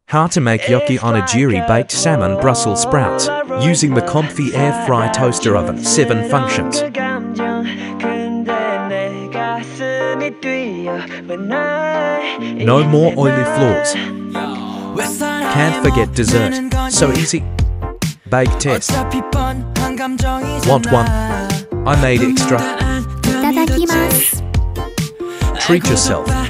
How to make Yaki onigiri baked salmon Brussels sprouts using the comfy air fry toaster oven. 7 functions. No more oily floors. Can't forget dessert. So easy. Bake test. Want one? I made extra. itadakimasu. Treat yourself.